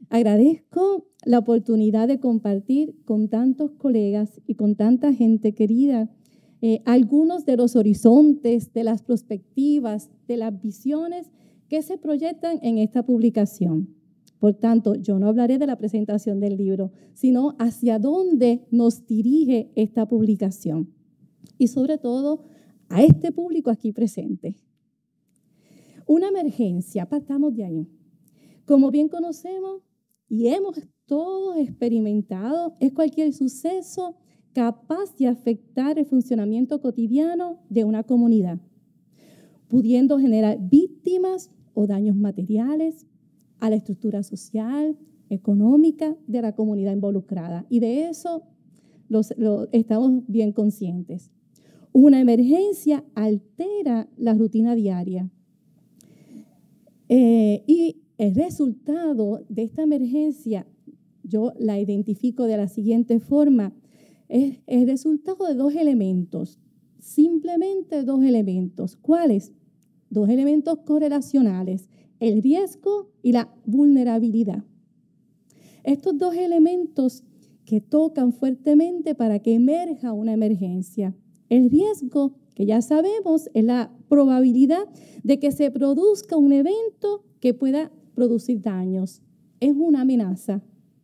Agradezco la oportunidad de compartir con tantos colegas y con tanta gente querida algunos de los horizontes, de las perspectivas, de las visiones que se proyectan en esta publicación. Por tanto, yo no hablaré de la presentación del libro, sino hacia dónde nos dirige esta publicación. Y sobre todo, a este público aquí presente. Una emergencia, partamos de ahí. Como bien conocemos y hemos todos experimentado, es cualquier suceso capaz de afectar el funcionamiento cotidiano de una comunidad, pudiendo generar víctimas o daños materiales a la estructura social, económica de la comunidad involucrada. Y de eso estamos bien conscientes. Una emergencia altera la rutina diaria. Y el resultado de esta emergencia, yo la identifico de la siguiente forma, es el resultado de dos elementos, simplemente dos elementos. ¿Cuáles? Dos elementos correlacionales, el riesgo y la vulnerabilidad. Estos dos elementos que tocan fuertemente para que emerja una emergencia. El riesgo, que ya sabemos, es la probabilidad de que se produzca un evento que pueda producir daños. Es una amenaza.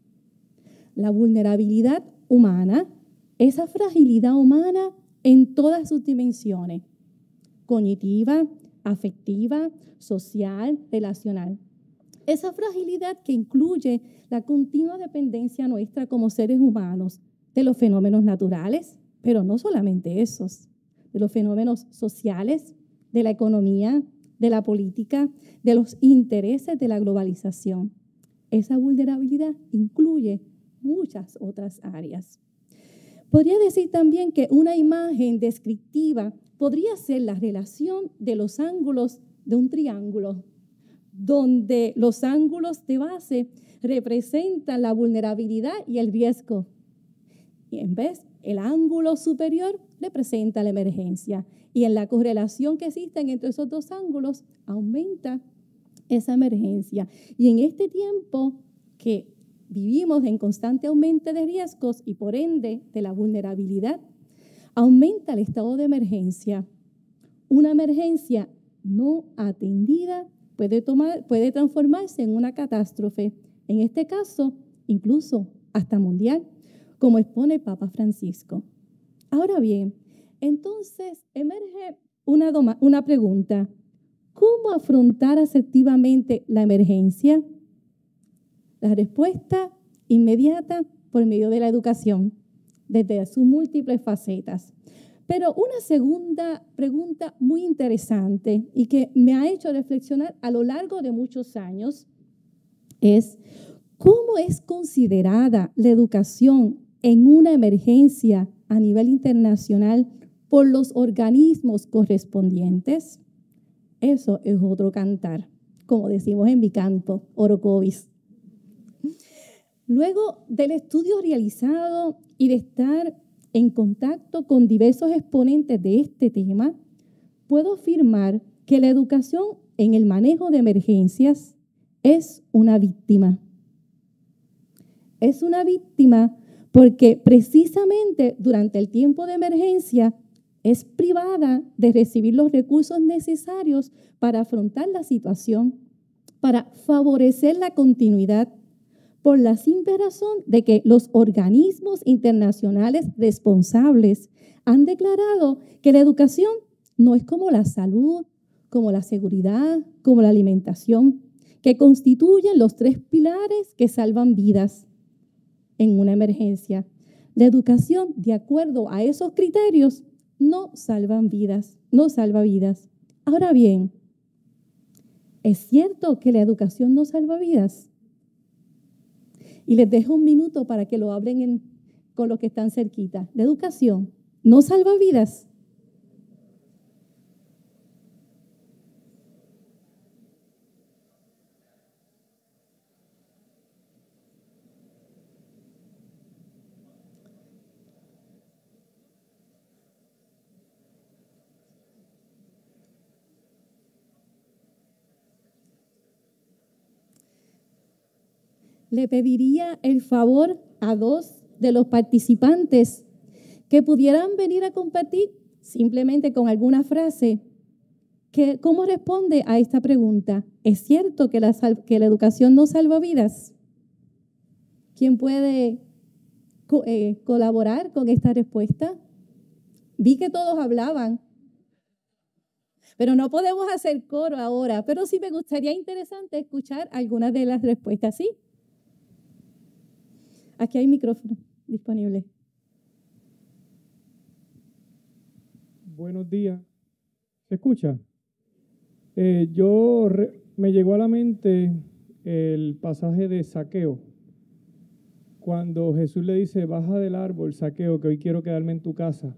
La vulnerabilidad humana, esa fragilidad humana en todas sus dimensiones, cognitiva, afectiva, social, relacional. Esa fragilidad que incluye la continua dependencia nuestra como seres humanos de los fenómenos naturales, pero no solamente esos, de los fenómenos sociales, de la economía, de la política, de los intereses de la globalización. Esa vulnerabilidad incluye muchas otras áreas. Podría decir también que una imagen descriptiva podría ser la relación de los ángulos de un triángulo, donde los ángulos de base representan la vulnerabilidad y el riesgo. Y en vez, el ángulo superior representa la emergencia. Y en la correlación que existe entre esos dos ángulos, aumenta esa emergencia. Y en este tiempo que vivimos en constante aumento de riesgos y por ende de la vulnerabilidad, aumenta el estado de emergencia. Una emergencia no atendida puede transformarse en una catástrofe, en este caso, incluso hasta mundial, como expone el Papa Francisco. Ahora bien, entonces emerge una pregunta. ¿Cómo afrontar asertivamente la emergencia? La respuesta inmediata por medio de la educación, desde sus múltiples facetas. Pero una segunda pregunta muy interesante y que me ha hecho reflexionar a lo largo de muchos años es ¿cómo es considerada la educación en una emergencia a nivel internacional por los organismos correspondientes? Eso es otro cantar, como decimos en mi campo, Orocovis. Luego del estudio realizado y de estar en contacto con diversos exponentes de este tema, puedo afirmar que la educación en el manejo de emergencias es una víctima. Es una víctima porque precisamente durante el tiempo de emergencia es privada de recibir los recursos necesarios para afrontar la situación, para favorecer la continuidad, por la simple razón de que los organismos internacionales responsables han declarado que la educación no es como la salud, como la seguridad, como la alimentación, que constituyen los tres pilares que salvan vidas en una emergencia. La educación, de acuerdo a esos criterios, no salva vidas. Ahora bien, ¿es cierto que la educación no salva vidas? Y les dejo un minuto para que lo hablen con los que están cerquita. ¿La educación no salva vidas? le pediría el favor a 2 de los participantes que pudieran venir a compartir simplemente con alguna frase cómo responde a esta pregunta. ¿Es cierto que la educación no salva vidas? ¿Quién puede colaborar con esta respuesta? Vi que todos hablaban, pero no podemos hacer coro ahora, pero sí me gustaría interesante escuchar algunas de las respuestas, ¿sí? Aquí hay micrófono disponible. Buenos días. ¿Se escucha? Me llegó a la mente el pasaje de Zaqueo, cuando Jesús le dice, baja del árbol, Zaqueo, que hoy quiero quedarme en tu casa.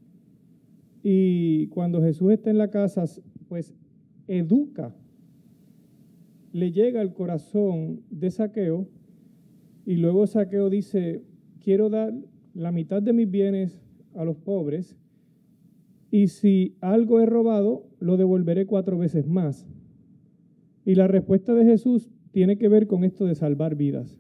Y cuando Jesús está en la casa, pues educa, le llega al corazón de Zaqueo, y luego Zaqueo dice, quiero dar la mitad de mis bienes a los pobres, y si algo he robado, lo devolveré 4 veces más. Y la respuesta de Jesús tiene que ver con esto de salvar vidas.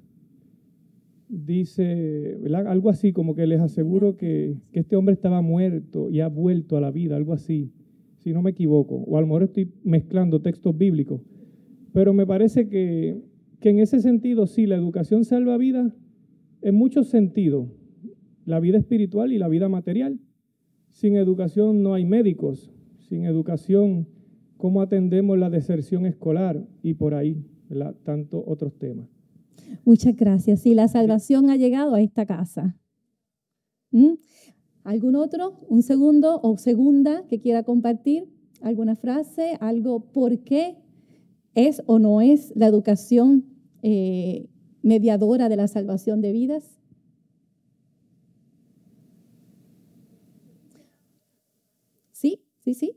Dice, ¿verdad? Algo así como que les aseguro que este hombre estaba muerto y ha vuelto a la vida, algo así, si no me equivoco. O a lo mejor estoy mezclando textos bíblicos. Pero me parece que en ese sentido, sí, la educación salva vidas en muchos sentidos. La vida espiritual y la vida material. Sin educación no hay médicos. Sin educación, ¿cómo atendemos la deserción escolar? Y por ahí, ¿verdad? Tantos otros temas. Muchas gracias. Sí, la salvación ha llegado a esta casa. ¿Algún otro? ¿Un segundo o segunda que quiera compartir? ¿Alguna frase? ¿Algo por qué es o no es la educación mediadora de la salvación de vidas? Sí, sí, sí.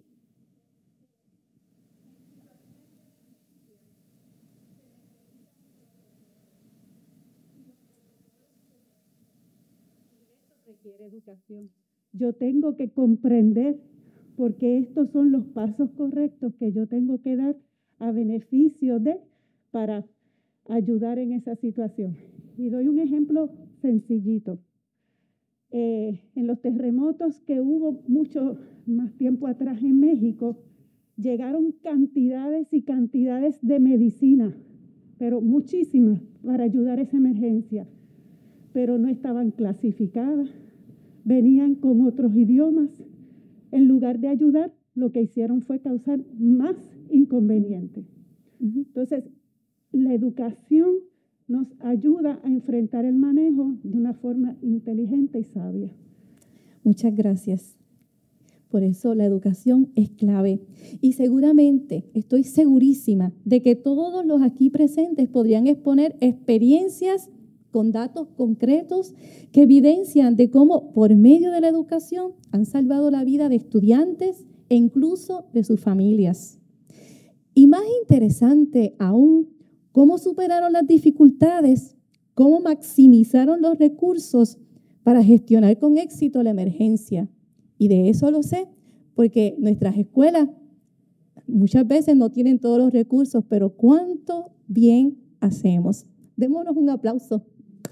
Requiere educación. Yo tengo que comprender porque estos son los pasos correctos que yo tengo que dar a beneficio para ayudar en esa situación. Y doy un ejemplo sencillito. En los terremotos que hubo mucho más tiempo atrás en México, llegaron cantidades y cantidades de medicina, pero muchísimas, para ayudar a esa emergencia, pero no estaban clasificadas, venían con otros idiomas. En lugar de ayudar, lo que hicieron fue causar más inconvenientes. Entonces, la educación nos ayuda a enfrentar el manejo de una forma inteligente y sabia. Muchas gracias. Por eso la educación es clave. Y seguramente, estoy segurísima de que todos los aquí presentes podrían exponer experiencias con datos concretos que evidencian de cómo por medio de la educación han salvado la vida de estudiantes e incluso de sus familias. Y más interesante aún, cómo superaron las dificultades, cómo maximizaron los recursos para gestionar con éxito la emergencia. Y de eso lo sé, porque nuestras escuelas muchas veces no tienen todos los recursos, pero cuánto bien hacemos. Démonos un aplauso.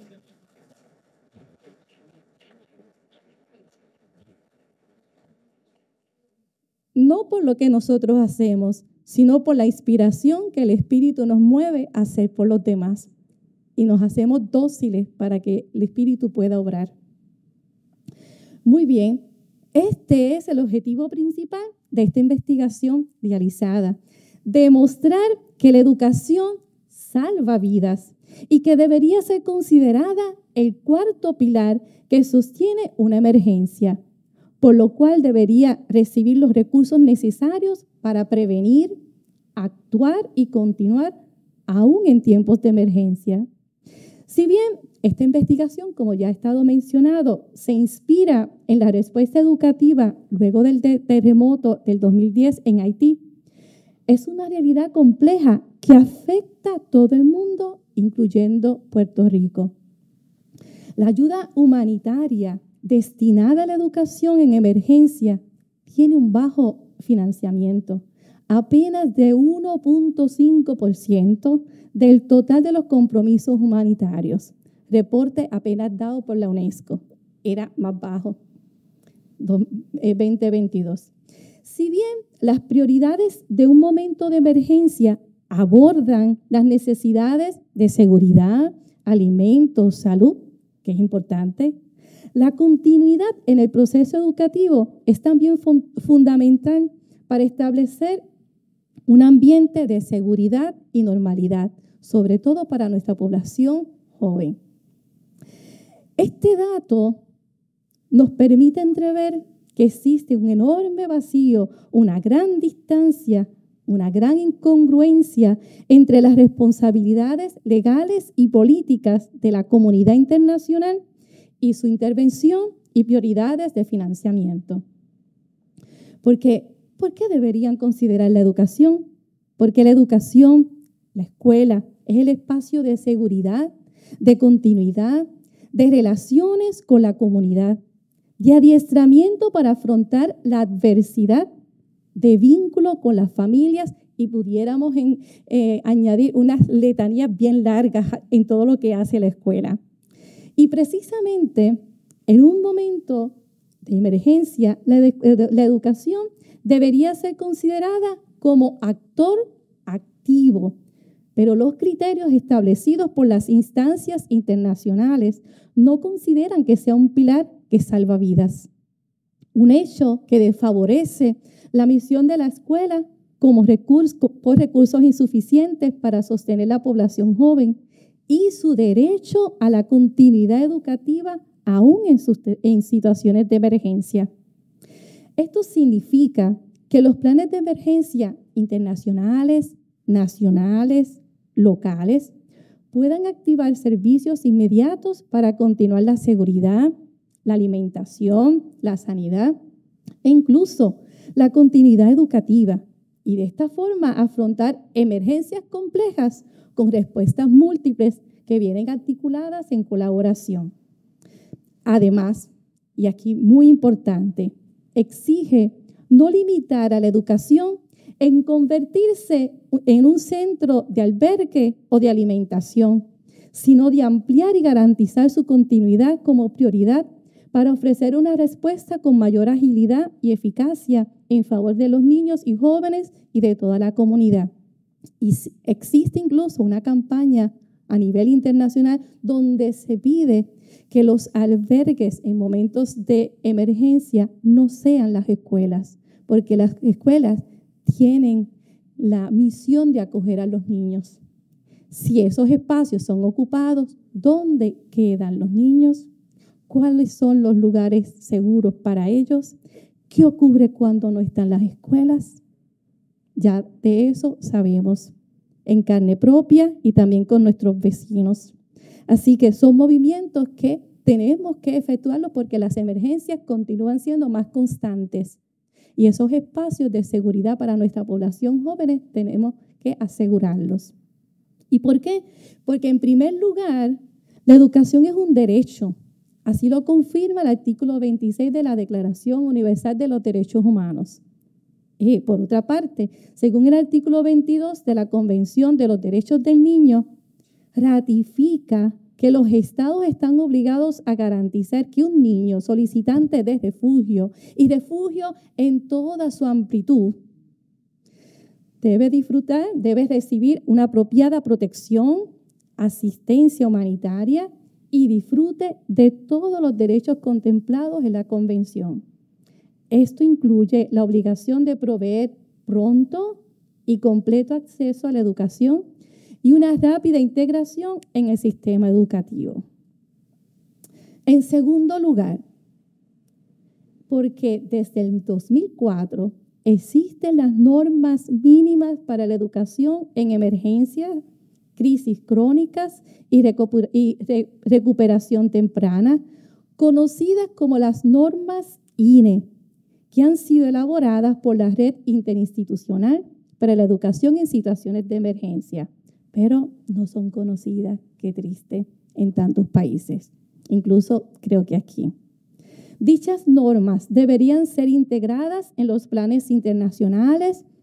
No por lo que nosotros hacemos, sino por la inspiración que el Espíritu nos mueve a hacer por los demás. Y nos hacemos dóciles para que el Espíritu pueda obrar. Muy bien, este es el objetivo principal de esta investigación realizada. Demostrar que la educación salva vidas y que debería ser considerada el cuarto pilar que sostiene una emergencia, por lo cual debería recibir los recursos necesarios para prevenir, actuar y continuar aún en tiempos de emergencia. Si bien esta investigación, como ya ha estado mencionado, se inspira en la respuesta educativa luego del terremoto del 2010 en Haití, es una realidad compleja que afecta a todo el mundo, incluyendo Puerto Rico. La ayuda humanitaria destinada a la educación en emergencia tiene un bajo financiamiento. apenas de 1.5% del total de los compromisos humanitarios. Reporte apenas dado por la UNESCO. Era más bajo, 2022. Si bien las prioridades de un momento de emergencia abordan las necesidades de seguridad, alimentos, salud, que es importante, la continuidad en el proceso educativo es también fundamental para establecer un ambiente de seguridad y normalidad, sobre todo para nuestra población joven. Este dato nos permite entrever que existe un enorme vacío, una gran distancia, una gran incongruencia entre las responsabilidades legales y políticas de la comunidad internacional y su intervención y prioridades de financiamiento. ¿Por qué deberían considerar la educación? Porque la educación, la escuela, es el espacio de seguridad, de continuidad, de relaciones con la comunidad, de adiestramiento para afrontar la adversidad, de vínculo con las familias, y pudiéramos añadir unas letanías bien largas en todo lo que hace la escuela. Y precisamente en un momento de emergencia, la educación debería ser considerada como actor activo, pero los criterios establecidos por las instancias internacionales no consideran que sea un pilar que salva vidas. Un hecho que desfavorece la misión de la escuela como por recursos insuficientes para sostener la población joven y su derecho a la continuidad educativa aún en situaciones de emergencia. Esto significa que los planes de emergencia internacionales, nacionales, locales, puedan activar servicios inmediatos para continuar la seguridad, la alimentación, la sanidad e incluso la continuidad educativa, y de esta forma afrontar emergencias complejas con respuestas múltiples que vienen articuladas en colaboración. Además, y aquí muy importante, exige no limitar a la educación en convertirse en un centro de albergue o de alimentación, sino de ampliar y garantizar su continuidad como prioridad para ofrecer una respuesta con mayor agilidad y eficacia en favor de los niños y jóvenes y de toda la comunidad. Y existe incluso una campaña a nivel internacional donde se pide que los albergues en momentos de emergencia no sean las escuelas, porque las escuelas tienen la misión de acoger a los niños. Si esos espacios son ocupados, ¿dónde quedan los niños? ¿Cuáles son los lugares seguros para ellos? ¿Qué ocurre cuando no están las escuelas? Ya de eso sabemos en carne propia y también con nuestros vecinos. Así que son movimientos que tenemos que efectuarlos porque las emergencias continúan siendo más constantes. Y esos espacios de seguridad para nuestra población jóvenes tenemos que asegurarlos. ¿Y por qué? Porque en primer lugar, la educación es un derecho. Así lo confirma el artículo 26 de la Declaración Universal de los Derechos Humanos. Y por otra parte, según el artículo 22 de la Convención de los Derechos del Niño, ratifica que los estados están obligados a garantizar que un niño solicitante de refugio y refugio en toda su amplitud debe recibir una apropiada protección, asistencia humanitaria y disfrute de todos los derechos contemplados en la Convención. Esto incluye la obligación de proveer pronto y completo acceso a la educación y una rápida integración en el sistema educativo. En segundo lugar, porque desde el 2004 existen las normas mínimas para la educación en emergencias, crisis crónicas y recuperación temprana, conocidas como las normas INE, que han sido elaboradas por la Red Interinstitucional para la Educación en Situaciones de Emergencia, pero no son conocidas, qué triste, en tantos países, incluso creo que aquí. Dichas normas deberían ser integradas en los planes internacionales,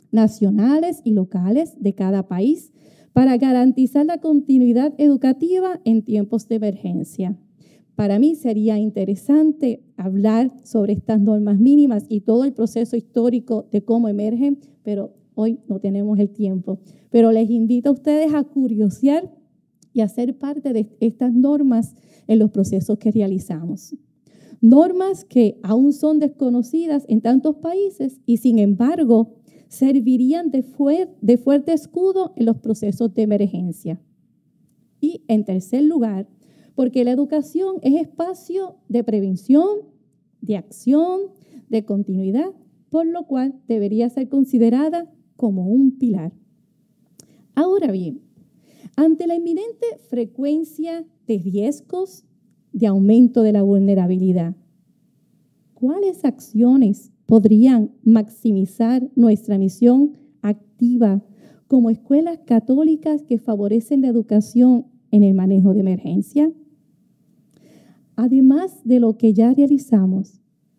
nacionales y locales de cada país para garantizar la continuidad educativa en tiempos de emergencia. Para mí sería interesante hablar sobre estas normas mínimas y todo el proceso histórico de cómo emergen, pero hoy no tenemos el tiempo. Pero les invito a ustedes a curiosear y a ser parte de estas normas en los procesos que realizamos. Normas que aún son desconocidas en tantos países y, sin embargo, servirían de fuerte escudo en los procesos de emergencia. Y, en tercer lugar, porque la educación es espacio de prevención, de acción, de continuidad, por lo cual debería ser considerada como un pilar. Ahora bien, ante la inminente frecuencia de riesgos de aumento de la vulnerabilidad, ¿cuáles acciones podrían maximizar nuestra misión activa como escuelas católicas que favorecen la educación en el manejo de emergencia? Además de lo que ya realizamos,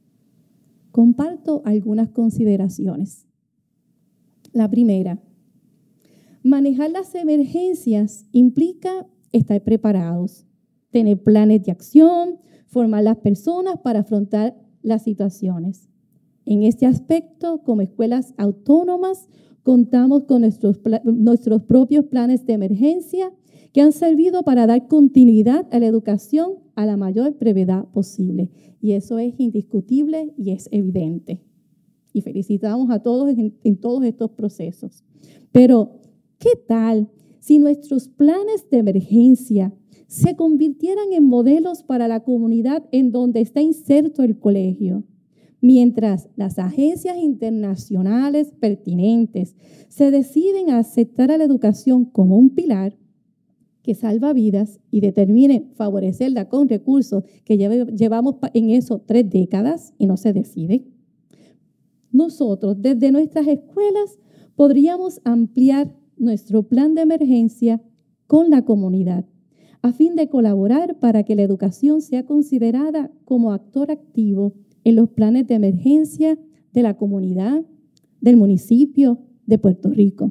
comparto algunas consideraciones. La primera, manejar las emergencias implica estar preparados, tener planes de acción, formar las personas para afrontar las situaciones. En este aspecto, como escuelas autónomas, contamos con nuestros propios planes de emergencia que han servido para dar continuidad a la educación a la mayor brevedad posible. Y eso es indiscutible y es evidente. Y felicitamos a todos en todos estos procesos. Pero, ¿qué tal si nuestros planes de emergencia se convirtieran en modelos para la comunidad en donde está inserto el colegio? Mientras las agencias internacionales pertinentes se deciden a aceptar a la educación como un pilar que salva vidas y determine favorecerla con recursos que llevamos en eso 3 décadas y no se decide, nosotros desde nuestras escuelas podríamos ampliar nuestro plan de emergencia con la comunidad a fin de colaborar para que la educación sea considerada como actor activo en los planes de emergencia de la comunidad, del municipio de Puerto Rico.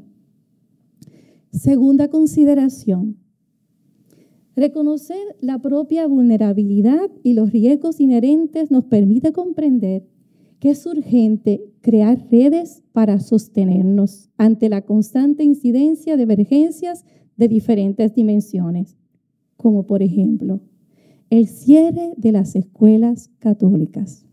Segunda consideración, reconocer la propia vulnerabilidad y los riesgos inherentes nos permite comprender que es urgente crear redes para sostenernos ante la constante incidencia de emergencias de diferentes dimensiones, como por ejemplo, el cierre de las escuelas católicas.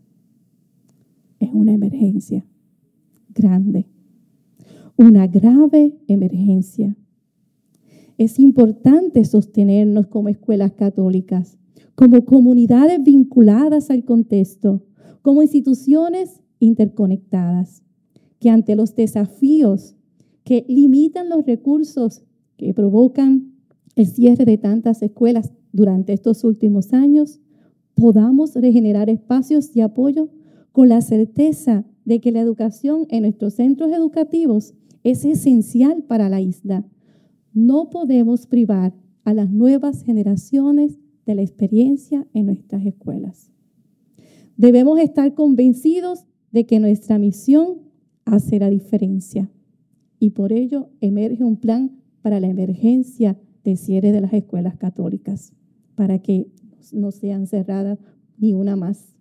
Es una emergencia grande, una grave emergencia. Es importante sostenernos como escuelas católicas, como comunidades vinculadas al contexto, como instituciones interconectadas, que ante los desafíos que limitan los recursos que provocan el cierre de tantas escuelas durante estos últimos años, podamos regenerar espacios de apoyo con la certeza de que la educación en nuestros centros educativos es esencial para la isla. No podemos privar a las nuevas generaciones de la experiencia en nuestras escuelas. Debemos estar convencidos de que nuestra misión hace la diferencia y por ello emerge un plan para la emergencia de cierre de las escuelas católicas, para que no sean cerradas ni una más.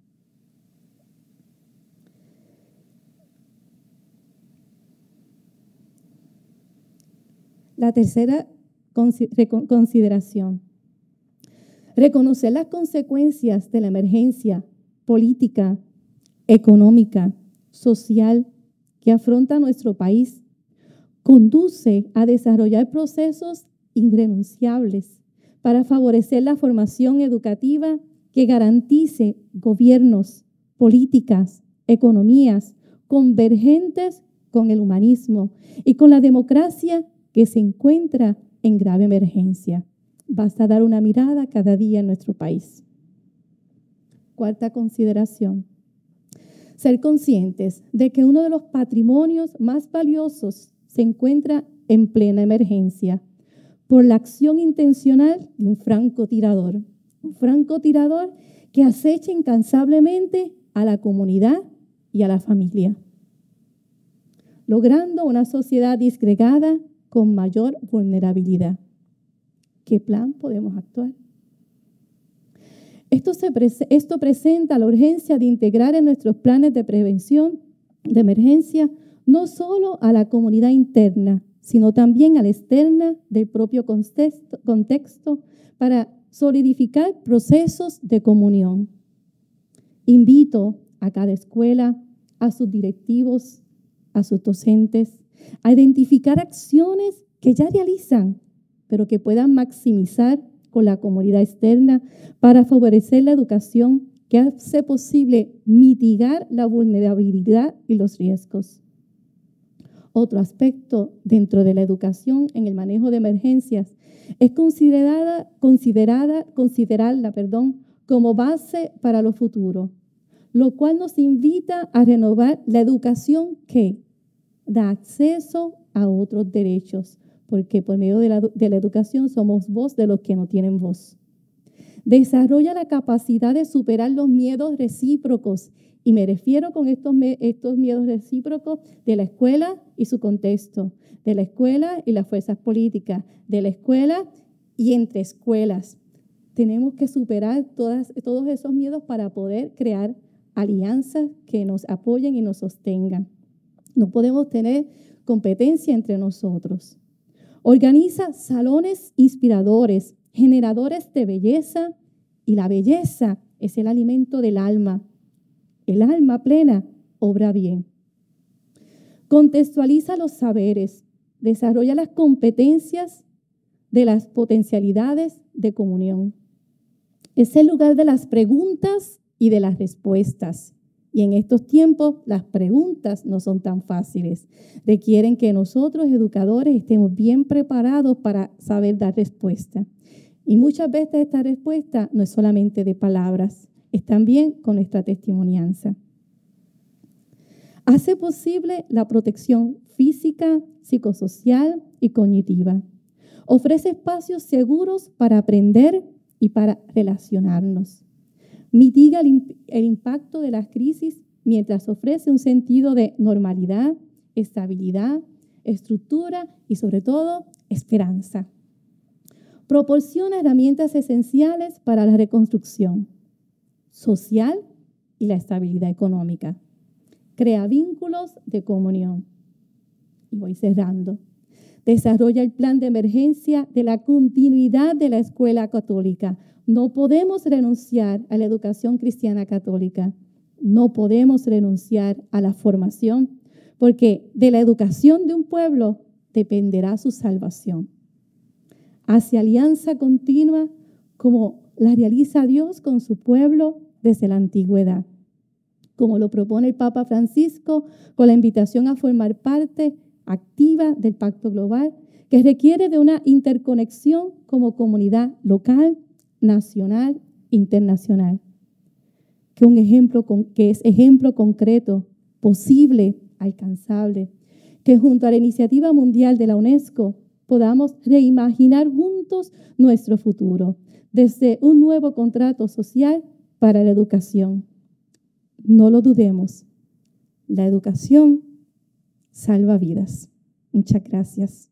La tercera consideración, reconocer las consecuencias de la emergencia política, económica, social que afronta nuestro país, conduce a desarrollar procesos irrenunciables para favorecer la formación educativa que garantice gobiernos, políticas, economías convergentes con el humanismo y con la democracia que se encuentra en grave emergencia. Basta dar una mirada cada día en nuestro país. Cuarta consideración, ser conscientes de que uno de los patrimonios más valiosos se encuentra en plena emergencia por la acción intencional de un francotirador que acecha incansablemente a la comunidad y a la familia. logrando una sociedad disgregada con mayor vulnerabilidad. ¿Qué plan podemos actuar? Esto presenta la urgencia de integrar en nuestros planes de prevención de emergencia no solo a la comunidad interna, sino también a la externa del propio contexto para solidificar procesos de comunión. Invito a cada escuela, a sus directivos, a sus docentes, a identificar acciones que ya realizan, pero que puedan maximizar con la comunidad externa para favorecer la educación que hace posible mitigar la vulnerabilidad y los riesgos. Otro aspecto dentro de la educación en el manejo de emergencias es considerarla como base para lo futuro, lo cual nos invita a renovar la educación que da acceso a otros derechos, porque por medio de la educación somos voz de los que no tienen voz. Desarrolla la capacidad de superar los miedos recíprocos, y me refiero con estos miedos recíprocos de la escuela y su contexto, de la escuela y las fuerzas políticas, de la escuela y entre escuelas. Tenemos que superar todos esos miedos para poder crear alianzas que nos apoyen y nos sostengan. No podemos tener competencia entre nosotros. Organiza salones inspiradores, generadores de belleza, y la belleza es el alimento del alma. El alma plena obra bien. Contextualiza los saberes, desarrolla las competencias de las potencialidades de comunión. Es el lugar de las preguntas y de las respuestas. Y en estos tiempos las preguntas no son tan fáciles. Requieren que nosotros, educadores, estemos bien preparados para saber dar respuesta. Y muchas veces esta respuesta no es solamente de palabras, es también con nuestra testimonianza. Hace posible la protección física, psicosocial y cognitiva. Ofrece espacios seguros para aprender y para relacionarnos. Mitiga el impacto de las crisis mientras ofrece un sentido de normalidad, estabilidad, estructura y sobre todo esperanza. Proporciona herramientas esenciales para la reconstrucción social y la estabilidad económica. Crea vínculos de comunión. Y voy cerrando. Desarrolla el plan de emergencia de la continuidad de la escuela católica. No podemos renunciar a la educación cristiana católica. No podemos renunciar a la formación, porque de la educación de un pueblo dependerá su salvación. Hacia alianza continua como la realiza Dios con su pueblo desde la antigüedad, como lo propone el Papa Francisco con la invitación a formar parte activa del Pacto Global, que requiere de una interconexión como comunidad local, nacional, internacional. Que es ejemplo concreto, posible, alcanzable, que junto a la iniciativa mundial de la UNESCO podamos reimaginar juntos nuestro futuro desde un nuevo contrato social para la educación. No lo dudemos, la educación salva vidas. Muchas gracias.